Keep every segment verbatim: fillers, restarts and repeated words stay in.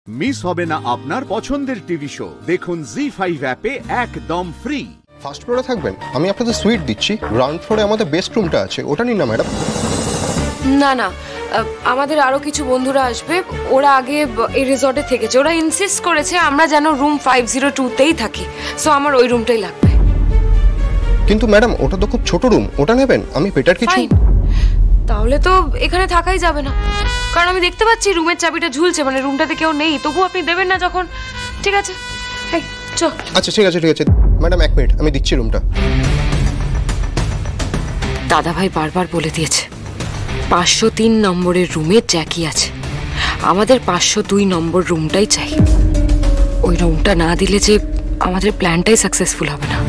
Miss হবে না আপনার পছন্দের টিভি শো। দেখুন জি ফাইভ অ্যাপে একদম ফ্রি। ফার্স্ট ফ্লোরে থাকবেন, আমি আপনাদের সুইট দিচ্ছি। গ্রাউন্ড ফ্লোরে আমাদের বেস্ট রুমটা আছে, ওটা নিন না ম্যাডাম। না না, আমাদের আরো কিছু বন্ধুরা আসবে, ওরা আগে এই রিসর্টে থেকেছে, ওরা ইনসিস্ট করেছে আমরা যেন রুম ফাইভ জিরো টু তেই থাকি, সো আমার ওই রুমটাই লাগবে। কিন্তু ম্যাডাম ওটা তো খুব ছোট রুম, ওটা নেবেন? আমি বেটার কিছু। তাহলে তো এখানে থাকাই যাবে না, কারণ আমি দেখতে পাচ্ছি রুমের চাবিটা ঝুলছে, মানে রুমটাতে কেউ নেই, তবু আপনি দেবেন না যখন। ঠিক আছে, চল। আচ্ছা ঠিক আছে ঠিক আছে ম্যাডাম, এক মিনিট আমি দিচ্ছি রুমটা। দাদা ভাই বারবার বলে দিয়েছে পাঁচশো তিন নম্বরের রুমে জ্যাকি আছে, আমাদের পাঁচশো দুই নম্বর রুমটাই চাই। ওই রুমটা না দিলে যে আমাদের প্ল্যানটাই সাকসেসফুল হবে না।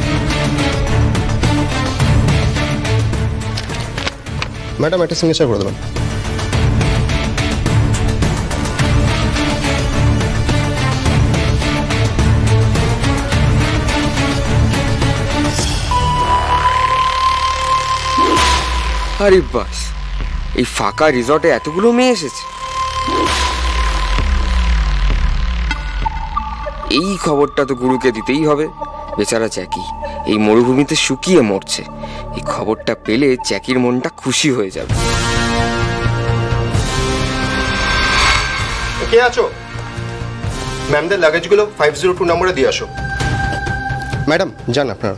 ম্যাডাম একটা সিগনেচার করে দেবেন। আরে বাস, এই ফাঁকা রিসর্টে এতগুলো মেয়ে এসেছে। এই খবরটা তো গুরুকে দিতেই হবে। বেচারা জ্যাকি এই মরুভূমিতে শুকিয়ে মরছে, এই খবরটা পেলে জ্যাকির মনটা খুশি হয়ে যাবে। কে আছো? ম্যামদের লাগেজগুলো ফাইভ জিরো টু নম্বরে দিয়ে আসো। ম্যাডাম যান আপনারা।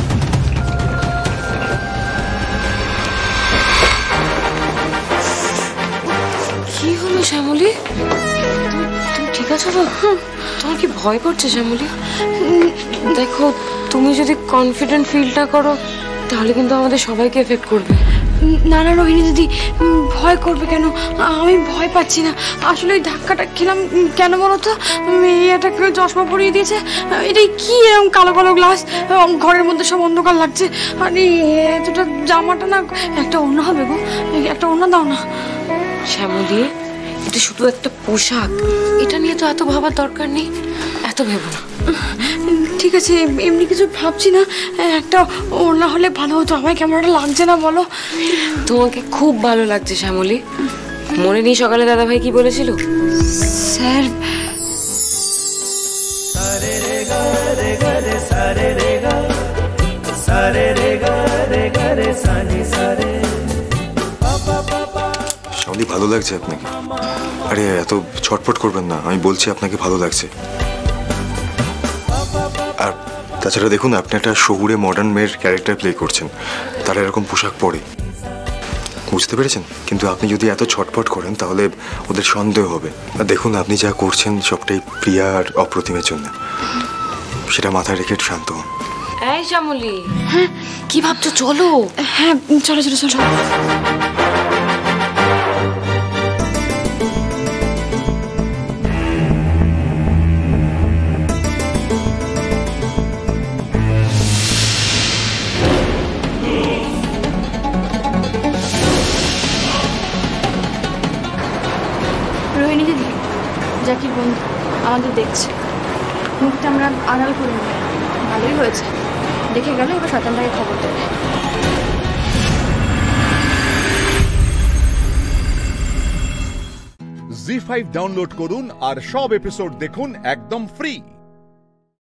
কি হলো শ্যামলী? তুমি ঠিক আছো তো? তোমার কি ভয় করছে শ্যামলী? দেখো, তুমি যদি কনফিডেন্ট ফিলটা করো তাহলে কিন্তু আমাদের সবাইকে এফেক্ট করবে। না না রোহিণী দিদি, ভয় করবে কেন? আমি ভয় পাচ্ছি না। আসলে ওই ধাক্কাটা খেলাম কেন বলো তো? মেয়েটাকে চশমা পরিয়ে দিয়েছে। এটাই কি এরকম কালো কালো গ্লাস, ঘরের মধ্যে সব অন্ধকার লাগছে। আর এতটা জামাটা না, একটা অন্য হবে গো, একটা অন্য দাও না। শ্যামলী, এটা শুধু একটা পোশাক, এটা নিয়ে তো এত ভাবার দরকার নেই, এত ভেবো না। ঠিক আছে, এমনি কিছু ভাবছি না, একটা ওড়না হলে ভালো হতো। আমায় কেমনটা লাগছে না বলো? তোমাকে খুব ভালো লাগছে শ্যামলী। মনে নেই সকালে দাদা ভাই কি বলেছিল? স্যার শ্যামলী, ভালো লাগছে আপনাকে? আরে এত ছটফট করবেন না, আমি বলছি আপনাকে ভালো লাগছে। আর তাছাড়া দেখুন, আপনি একটা শহুরে মডার্ন মেয়ের ক্যারেক্টার প্লে করছেন, তারা এরকম পোশাক পরে, বুঝতে পেরেছেন? কিন্তু আপনি যদি এত ছটফট করেন তাহলে ওদের সন্দেহ হবে। আর দেখুন, আপনি যা করছেন সবটাই প্রিয়া আর অপ্রতিমের জন্য, সেটা মাথায় রেখে একটু শান্ত হন। এই শ্যামলী, হ্যাঁ কি ভাবছো? চলো। হ্যাঁ চলো চলো চলো। রোহিণী দিদি, জ্যাকির বন্ধু আমাদের দেখছে, মুখটা আমরা আড়াল করে নিই। ভালোই হয়েছে, দেখে গেল, এবার শয়তানটাকে খবর দেবে। জি ফাইভ ডাউনলোড করুন আর সব এপিসোড দেখুন একদম ফ্রি।